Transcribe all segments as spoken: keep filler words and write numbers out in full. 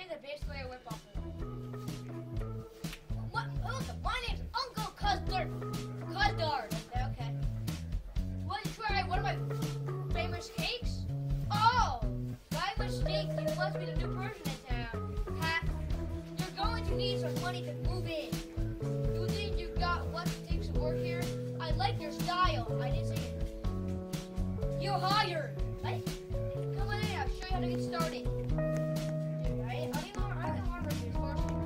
the base layer whip off of it. What? Oh, look, my name's Uncle Custard. Custard. Okay. Want to try one of my famous cakes? Oh, by mistake, you must be the new person in town. Ha, you're going to need some money to move in. You think you got what it takes to work here? I like your style. I didn't say it. You're hired. Right? Come on in. I'll show you how to get started. Dude, I, I don't even know. I don't know how to do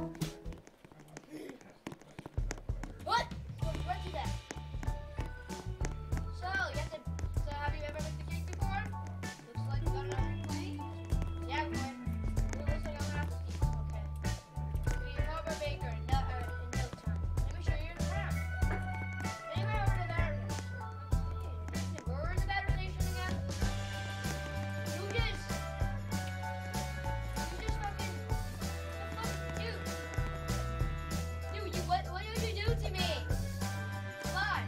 What? What is that? So, you have to. So, have you ever made the cake before? Looks like you got it on your plate. Yeah, boy. It looks like I'm gonna have to see. Okay. Be a Robert Baker in no, uh, in no time. Let me show you around. Anyway, over to that. Okay. We're in the bad relation again. You just. You just fucking. What the fuck, dude? Dude, you what? What did you do to me? Come on.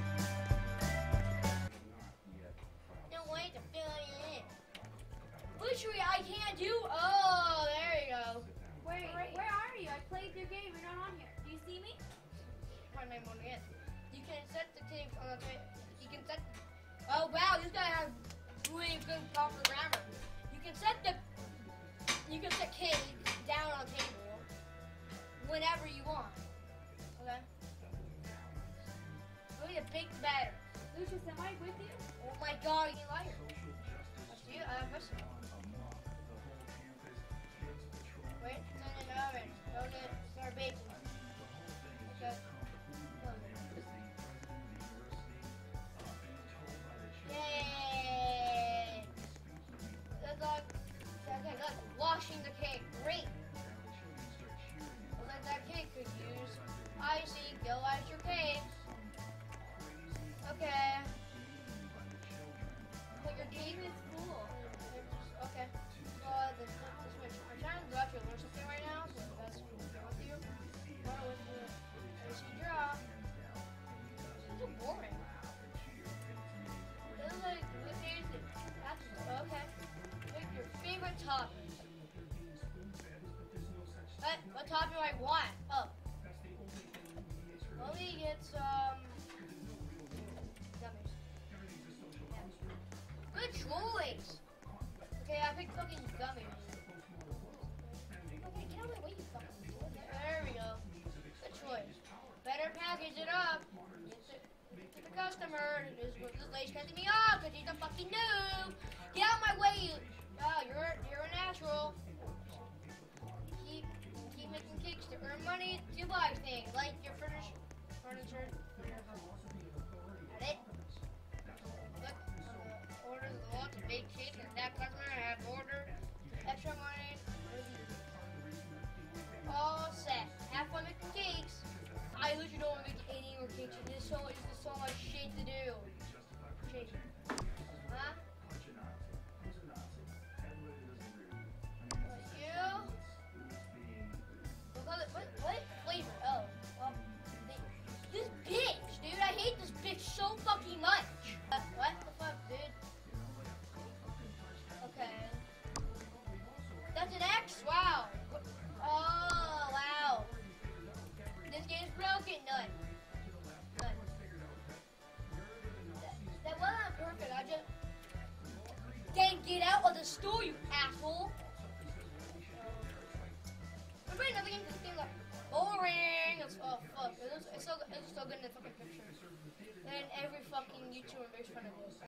No way to fill it in. Literally, I can't do. Oh, there you go. Wait, where, where are you? I played your game. You're not on here. Do you see me? My name on it. You can set the thing on the. You can set. Oh wow, this guy has really good proper grammar. You can set the. You can set cake down on table whenever you want. Okay. We're gonna bake the batter. Lucius, am I with you? Oh my God, you liar. That's you. Uh, what's Wait, no, no, no, oven. Okay, start baking. Okay. Yay! That's like, okay, good. Washing the cake. Great. Well, then that cake could use icing. Go ice your cake. Okay. But your cake is full. Okay. So, uh, the, the switch. I'm trying to draw you a learn something right now, so that's cool with you. What was the I see draw? It's so boring. This is like the page that that's okay. Pick your favorite topping. What, what topping do I want? Oh. Let me get some gummies. Yeah. Good choice. Okay, I picked fucking gummies. Okay, get out of my way, you fucking fool. There we go. Good choice. Better package it up. Get it to the customer. This, this lady's cutting me off because he's a fucking noob. Get out of my way, you. Oh, you're, you're a natural. Keep, keep making cakes to earn money to buy things like your furniture. Furniture. Got it? Look, uh, orders the want to bake cakes and that customer have ordered extra money. All set. Have fun making cakes. I literally don't want to make any more cakes. There's so much, there's so much shit to do. Shit. Huh? You? What, what, what flavor? Oh, well, they, this bitch, dude. I hate this bitch so fucking much. Uh, what the fuck, dude? Okay. That's an X? Wow. What? Oh, wow. This game's broken. None. None. That, that wasn't perfect. I just... Then get out of the store, you asshole. We're playing another game. This game's like boring. It's, oh, fuck. It's, it's, so, it's so good in the fucking pictures. And every fucking YouTuber makes fun of this.